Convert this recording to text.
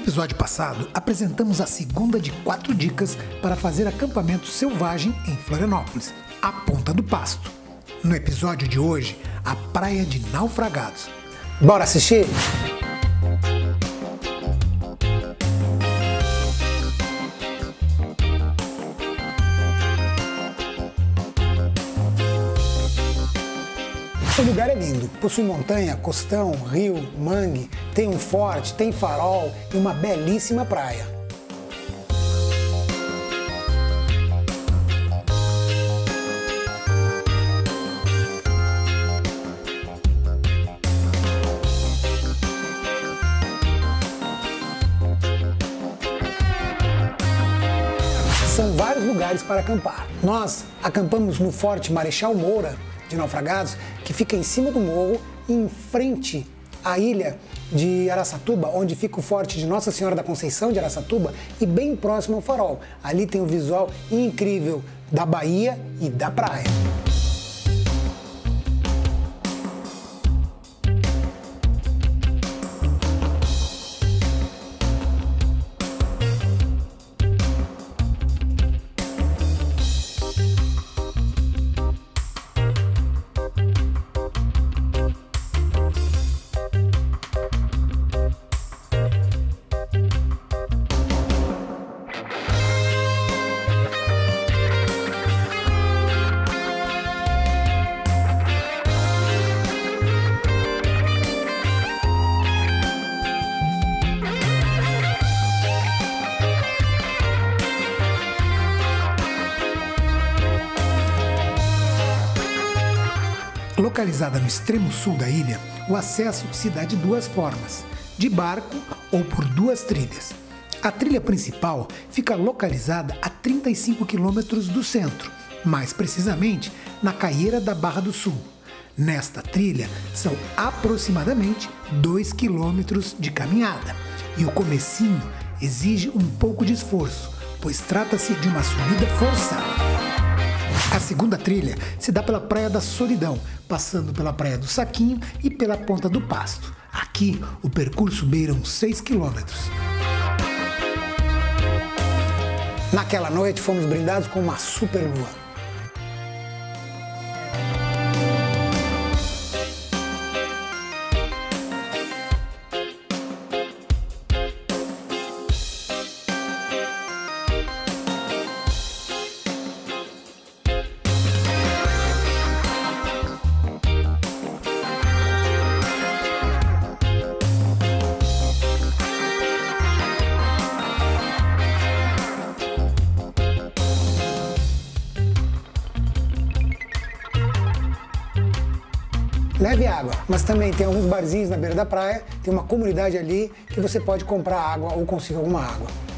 episódio passado, apresentamos a segunda de 4 dicas para fazer acampamento selvagem em Florianópolis, a Ponta do Pasto. No episódio de hoje, a Praia de Naufragados. Bora assistir? O lugar é lindo, possui montanha, costão, rio, mangue, tem um forte, tem farol e uma belíssima praia. São vários lugares para acampar. Nós acampamos no Forte Marechal Moura de Naufragados, que fica em cima do morro, em frente à ilha de Araçatuba, onde fica o Forte de Nossa Senhora da Conceição de Araçatuba e bem próximo ao farol. Ali tem um visual incrível da Bahia e da praia. Localizada no extremo sul da ilha, o acesso se dá de duas formas, de barco ou por 2 trilhas. A trilha principal fica localizada a 35 quilômetros do centro, mais precisamente na Caieira da Barra do Sul. Nesta trilha são aproximadamente 2 quilômetros de caminhada e o comecinho exige um pouco de esforço, pois trata-se de uma subida forçada. A segunda trilha se dá pela Praia da Solidão, passando pela Praia do Saquinho e pela Ponta do Pasto. Aqui, o percurso beira uns 6 quilômetros. Naquela noite, fomos brindados com uma super lua. Leve água, mas também tem alguns barzinhos na beira da praia, tem uma comunidade ali que você pode comprar água ou conseguir alguma água.